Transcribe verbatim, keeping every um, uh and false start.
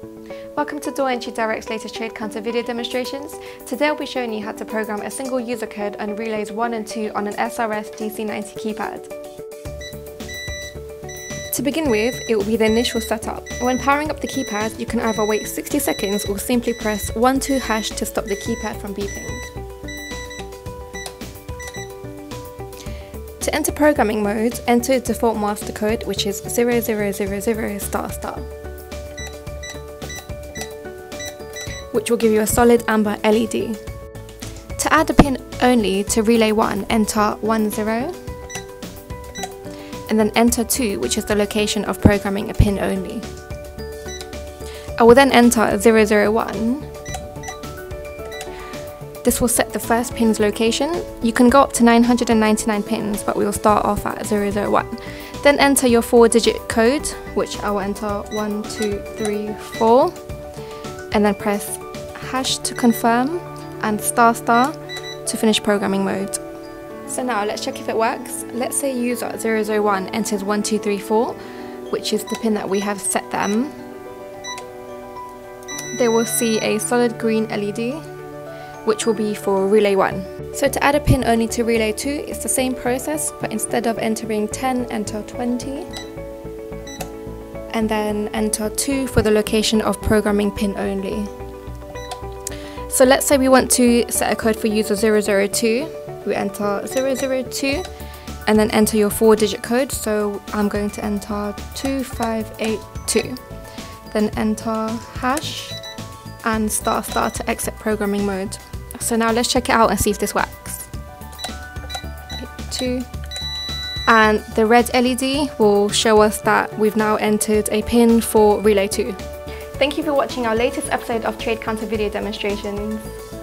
Welcome to DaWinci Direct's latest trade counter video demonstrations. Today I'll be showing you how to program a single user code on relays one and two on an S R S D C ninety keypad. To begin with, it will be the initial setup. When powering up the keypad, you can either wait sixty seconds or simply press one two hash to stop the keypad from beeping. To enter programming mode, enter default master code, which is zero zero zero zero star star. Which will give you a solid amber L E D. To add a pin only to relay one, enter one zero, and then enter two, which is the location of programming a pin only. I will then enter zero zero one. This will set the first pin's location. You can go up to nine hundred ninety-nine pins, but we will start off at zero zero one. Then enter your four digit code, which I will enter one two three four, and then press hash to confirm and star star to finish programming mode. So now let's check if it works. Let's say user zero zero one enters one two three four, which is the pin that we have set them. They will see a solid green L E D, which will be for relay one. So to add a pin only to relay two, it's the same process, but instead of entering ten, enter twenty. And then enter two for the location of programming pin only. So let's say we want to set a code for user zero zero two. We enter zero zero two and then enter your four digit code. So I'm going to enter two five eight two. Then enter hash and star star to exit programming mode. So now let's check it out and see if this works. Two. And the red L E D will show us that we've now entered a pin for relay two. Thank you for watching our latest episode of Trade Counter video demonstrations.